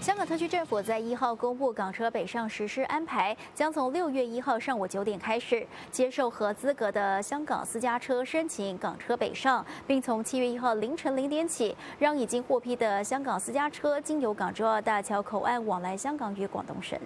香港特区政府在1号公布港车北上实施安排，将从6月1号上午9点开始接受合资格的香港私家车申请港车北上，并从7月1号凌晨0点起，让已经获批的香港私家车经由港珠澳大桥口岸往来香港与广东省。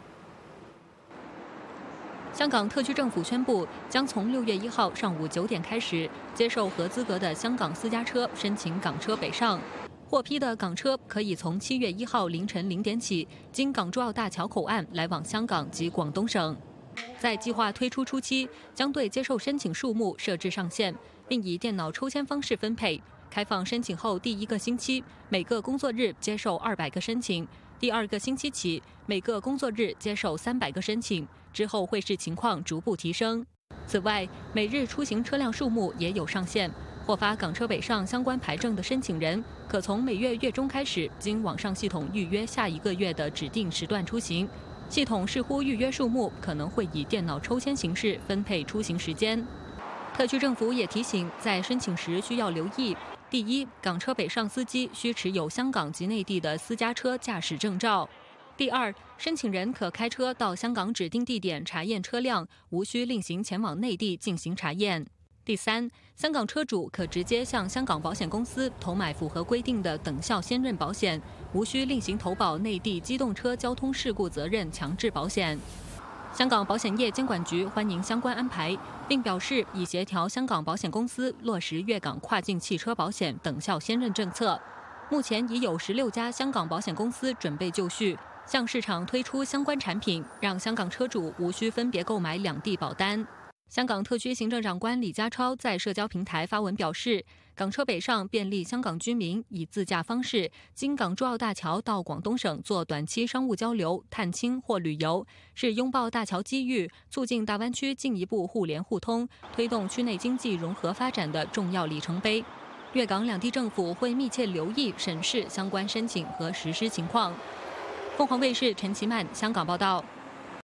香港特区政府宣布，将从6月1号上午9点开始接受合资格的香港私家车申请港车北上。获批的港车可以从7月1号凌晨0点起，经港珠澳大桥口岸来往香港及广东省。在计划推出初期，将对接受申请数目设置上限，并以电脑抽签方式分配。开放申请后第1个星期，每个工作日接受200个申请；第2个星期起，每个工作日接受300个申请。之后会视情况逐步提升。此外，每日出行车辆数目也有上限。获发港车北上相关牌证的申请人，可从每月月中开始，经网上系统预约下1个月的指定时段出行。系统视乎预约数目，可能会以电脑抽签形式分配出行时间。特区政府也提醒，在申请时需要留意：第一，港车北上司机需持有香港及内地的私家车驾驶证照；第二，申请人可开车到香港指定地点查验车辆，无需另行前往内地进行查验。第三，香港车主可直接向香港保险公司投买符合规定的等效先认保险，无需另行投保内地机动车交通事故责任强制保险。香港保险业监管局欢迎相关安排，并表示已协调香港保险公司落实粤港跨境汽车保险等效先认政策。目前已有16家香港保险公司准备就绪，向市场推出相关产品，让香港车主无需分别购买2地保单。香港特区行政长官李家超在社交平台发文表示，港车北上便利香港居民以自驾方式经港珠澳大桥到广东省做短期商务交流、探亲或旅游，是拥抱大桥机遇、促进大湾区进一步互联互通、推动区内经济融合发展的重要里程碑。粤港2地政府会密切留意审视相关申请和实施情况。凤凰卫视陈其曼香港报道。